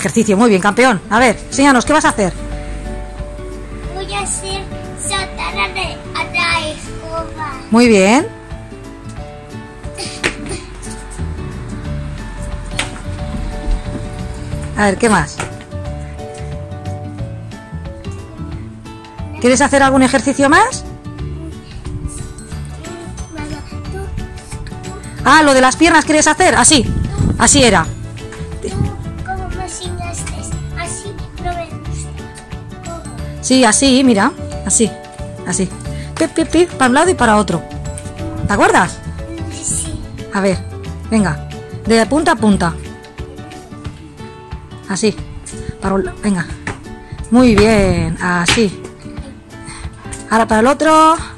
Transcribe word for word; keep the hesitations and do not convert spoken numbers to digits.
ejercicio. Muy bien, campeón. A ver, enséñanos, ¿qué vas a hacer? Voy a hacer saltar a la, a la escoba. Muy bien. A ver, ¿qué más? ¿Quieres hacer algún ejercicio más? Ah, lo de las piernas quieres hacer. Así, así era. Tú, como me enseñaste, así no me gusta. ¿Cómo? Sí, así, mira. Así, así. Pip, pip, pip, para un lado y para otro. ¿Te acuerdas? Sí. A ver, venga. De punta a punta. Así. Para un, venga. Muy bien, así. Ahora para el otro.